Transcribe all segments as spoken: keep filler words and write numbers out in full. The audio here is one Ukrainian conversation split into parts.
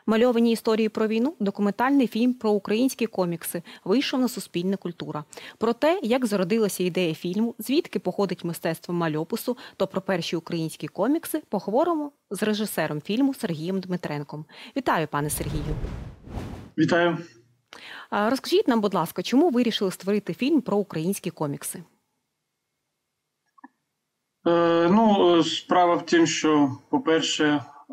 Мальовані історії про війну – документальний фільм про українські комікси вийшов на Суспільне культура. Про те, як зародилася ідея фільму, звідки походить мистецтво мальопису, то про перші українські комікси поговоримо з режисером фільму Сергієм Дмитренком. Вітаю, пане Сергію. Вітаю. Розкажіть нам, будь ласка, чому вирішили створити фільм про українські комікси? Е, ну, справа в тім, що, по-перше, е,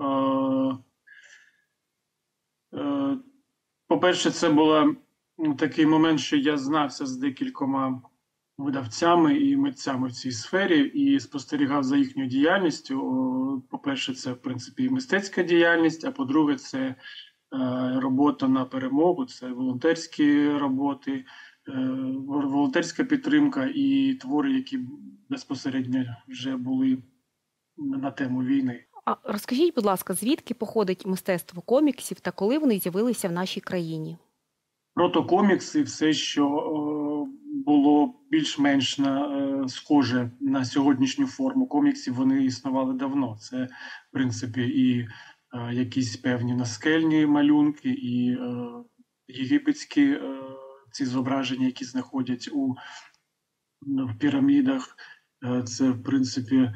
е, по-перше, це був такий момент, що я знався з декількома видавцями і митцями в цій сфері і спостерігав за їхньою діяльністю. По-перше, це, в принципі, мистецька діяльність, а по-друге, це робота на перемогу, це волонтерські роботи, волонтерська підтримка і твори, які безпосередньо вже були на тему війни. А розкажіть, будь ласка, звідки походить мистецтво коміксів та коли вони з'явилися в нашій країні? Протокомікси, все, що було більш-менш схоже на сьогоднішню форму коміксів, вони існували давно. Це, в принципі, і якісь певні наскельні малюнки, і е, єгипетські е, ці зображення, які знаходять у в пірамідах. Е, це, в принципі, е,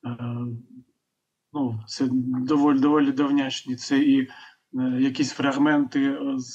ну, це доволі, доволі давнячні. Це і е, якісь фрагменти з,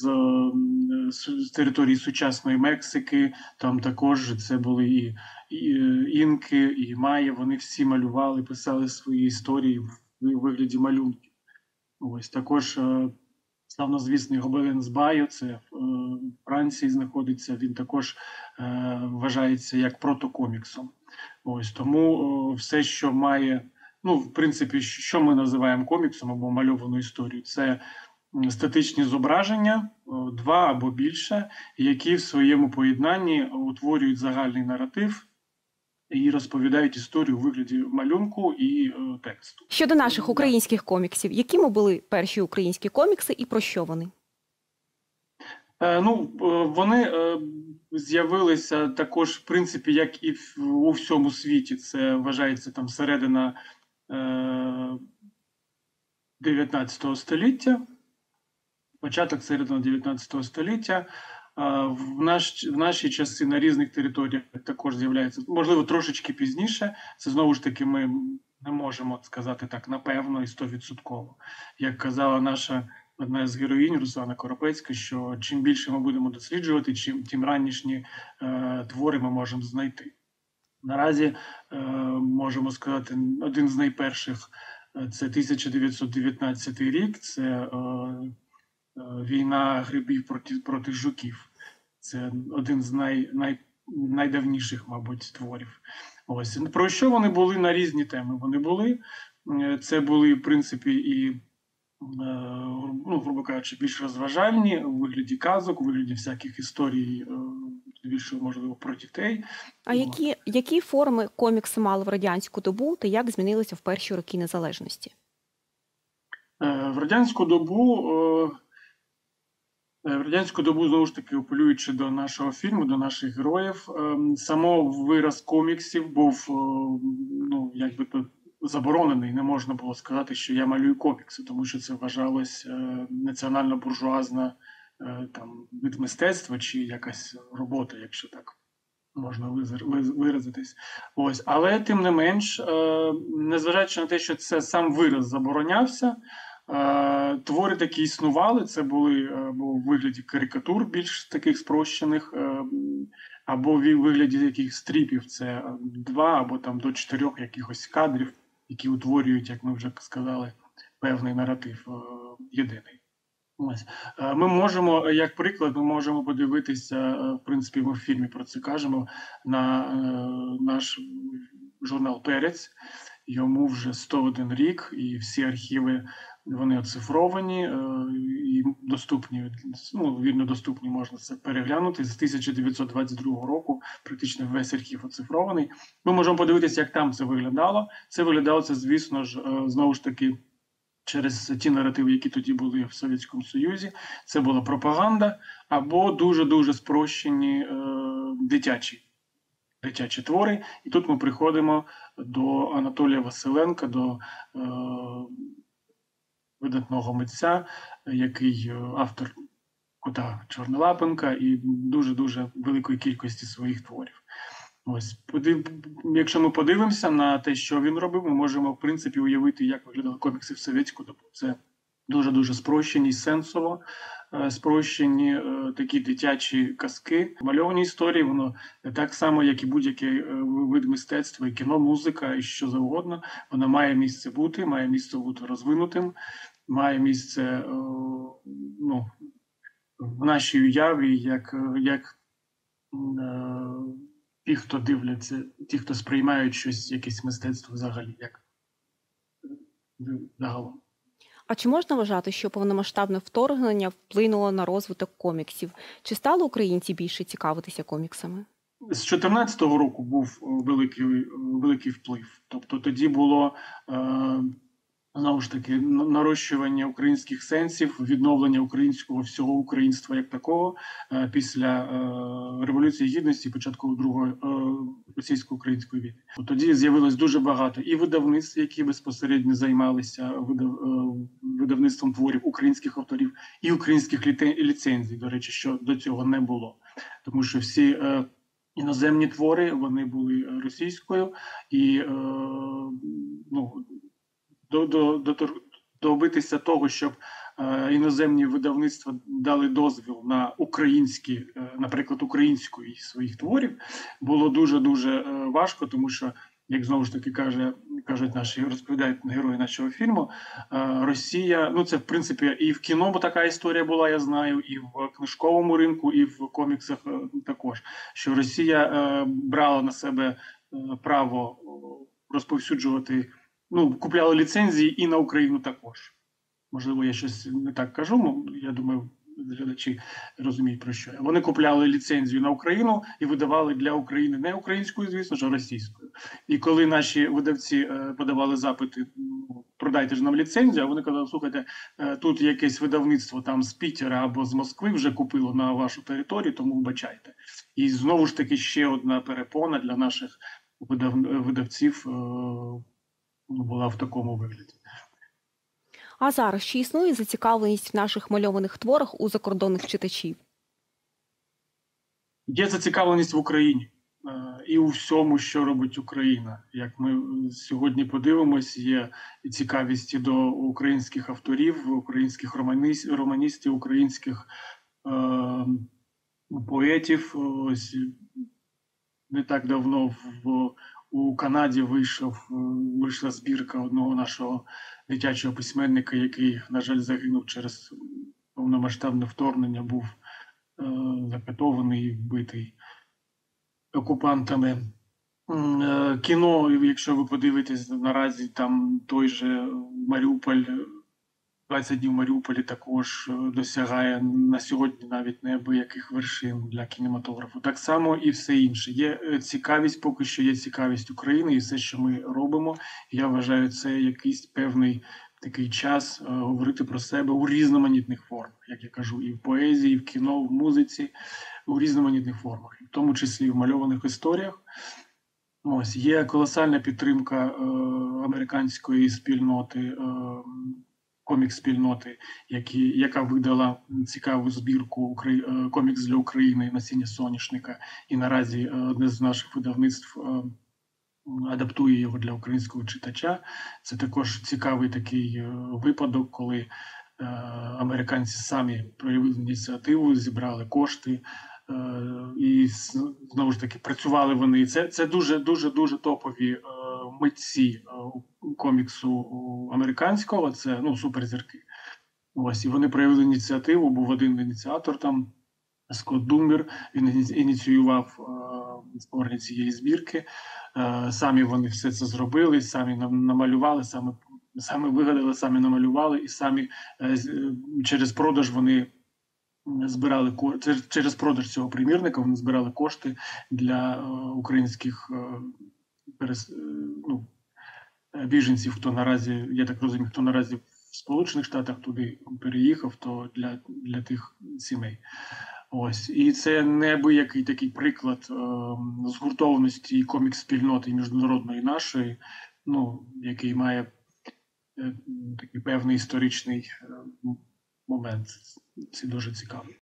з території сучасної Мексики. Там також це були і, і інки, і майя. Вони всі малювали, писали свої історії в вигляді малюнків. Ось також е, славнозвісний Гобелен з Байо, це е, в Франції знаходиться, він також е, вважається як протокоміксом. Ось тому е, все, що має, ну, в принципі, що ми називаємо коміксом або мальовану історію, це статичні зображення, е, два або більше, які в своєму поєднанні утворюють загальний наратив і розповідають історію у вигляді малюнку і е, тексту. Щодо наших українських коміксів, якими були перші українські комікси і про що вони? Е, ну, е, вони е, з'явилися також, в принципі, як і в, у всьому світі. Це вважається там середина е, дев'ятнадцятого століття, початок середини дев'ятнадцятого століття. В, наш, в наші часи на різних територіях також з'являється, можливо, трошечки пізніше. Це, знову ж таки, ми не можемо сказати так напевно і стовідсотково. Як казала наша одна з героїнь Руслана Коропецька, що чим більше ми будемо досліджувати, чим, тим ранішні е, твори ми можемо знайти. Наразі е, можемо сказати, один з найперших – це тисяча дев'ятсот дев'ятнадцятий рік, це е, війна грибів проти, проти жуків. Це один з най, най, найдавніших, мабуть, творів. Ось. Про що вони були на різні теми? Вони були, це були, в принципі, і, ну, грубо кажучи, більш розважальні, у вигляді казок, у вигляді всяких історій, більше, можливо, про дітей. А які, які форми комікси мали в радянську добу та як змінилися в перші роки незалежності? В радянську добу В радянську добу, знову ж таки, апелюючи до нашого фільму, до наших героїв, само вираз коміксів був, ну, якби то заборонений. Не можна було сказати, що я малюю комікси, тому що це вважалось національно-буржуазна там вид мистецтва чи якась робота, якщо так можна виразитись. Ось. Але, тим не менш, незважаючи на те, що це сам вираз заборонявся, твори такі існували, це були або в вигляді карикатур більш таких спрощених, або в вигляді яких стріпів, це два або там до чотирьох якихось кадрів, які утворюють, як ми вже сказали, певний наратив єдиний. Ось. Ми можемо, як приклад, ми можемо подивитися, в принципі, ми в фільмі про це кажемо, на наш журнал «Перець». Йому вже сто один рік, і всі архіви, вони оцифровані і доступні, ну, вільно доступні, можна це переглянути. З тисяча дев'ятсот двадцять другого року практично весь архів оцифрований. Ми можемо подивитися, як там це виглядало. Це виглядало, це, звісно ж, знову ж таки, через ті наративи, які тоді були в Совєтському Союзі. Це була пропаганда або дуже-дуже спрощені е, дитячі. дитячі твори. І тут ми приходимо до Анатолія Василенка, до е, видатного митця, який автор Кота Чорнолапенка і дуже-дуже великої кількості своїх творів. Ось, подив... Якщо ми подивимося на те, що він робив, ми можемо, в принципі, уявити, як виглядали комікси в совєтську добу. Це дуже-дуже спрощені, сенсово спрощені такі дитячі казки. Мальовані історії, воно так само, як і будь-який вид мистецтва, і кіно, музика, і що завгодно, воно має місце бути, має місце бути розвинутим, має місце, ну, в нашій уяві, як, як ті, хто дивляться, ті, хто сприймають щось, якесь мистецтво взагалі, як загалом. А чи можна вважати, що повномасштабне вторгнення вплинуло на розвиток коміксів? Чи стали українці більше цікавитися коміксами? З чотирнадцятого року був великий, великий вплив. Тобто тоді було, е, знову ж таки, нарощування українських сенсів, відновлення українського всього українства як такого е, після е, Революції Гідності і початку Другої е, російсько-української війни. Тоді з'явилось дуже багато і видавництв, які безпосередньо займалися видав, е, видавництвом творів українських авторів, і українських ліцензій, до речі, що до цього не було. Тому що всі е, іноземні твори, вони були російською, і е, ну, до, до, до, добитися того, щоб е, іноземні видавництва дали дозвіл на українські, е, наприклад, української своїх творів, було дуже-дуже е, важко, тому що, як знову ж таки каже, кажуть наші, розповідають герої нашого фільму, е, Росія, ну це в принципі і в кіно, бо така історія була, я знаю, і в книжковому ринку, і в коміксах е, також, що Росія е, брала на себе е, право розповсюджувати, ну, купляли ліцензії і на Україну також. Можливо, я щось не так кажу, я думаю, глядачі розуміють, про що я. Вони купляли ліцензію на Україну і видавали для України не українською, звісно ж, а російською. І коли наші видавці подавали запити, продайте ж нам ліцензію, а вони казали, слухайте, тут якесь видавництво там з Пітера або з Москви вже купило на вашу територію, тому вибачайте. І знову ж таки ще одна перепона для наших видав... видавців була в такому вигляді. А зараз чи існує зацікавленість в наших мальованих творах у закордонних читачів? Є зацікавленість в Україні і у всьому, що робить Україна. Як ми сьогодні подивимось, є цікавість до українських авторів, українських романістів, українських е, поетів. Ось не так давно в у Канаді вийшов, вийшла збірка одного нашого дитячого письменника, який, на жаль, загинув через повномасштабне вторгнення, був е, закатований і вбитий окупантами. Е, кіно, якщо ви подивитесь, наразі там той же Маріуполь, двадцять днів в Маріуполі також досягає на сьогодні навіть неабияких вершин для кінематографу. Так само і все інше. Є цікавість, поки що є цікавість України і все, що ми робимо. Я вважаю, це якийсь певний такий час е, говорити про себе у різноманітних формах, як я кажу, і в поезії, і в кіно, в музиці, у різноманітних формах, в тому числі і в мальованих історіях. Ось, є колосальна підтримка е, американської спільноти, е, комікс-спільноти, які, яка видала цікаву збірку «Комікс для України. Насіння соняшника». І наразі одне з наших видавництв адаптує його для українського читача. Це також цікавий такий випадок, коли американці самі проявили ініціативу, зібрали кошти, і знову ж таки працювали вони. Це, це дуже, дуже, дуже топові митці коміксу американського, це, ну, суперзірки. Ось, і вони проявили ініціативу, був один ініціатор там, Скотт Думбер, він ініціював е, створення цієї збірки. Е, самі вони все це зробили, самі намалювали, самі, самі вигадали, самі намалювали, і самі е, через продаж вони збирали, через продаж цього примірника вони збирали кошти для е, українських е, перес, е, ну, біженців, хто наразі, я так розумію, хто наразі в Сполучених Штатах туди переїхав, то для, для тих сімей. Ось. І це неабиякий такий приклад е, згуртованості комікс-спільноти міжнародної нашої, ну, який має такий певний історичний момент. Це дуже цікаво.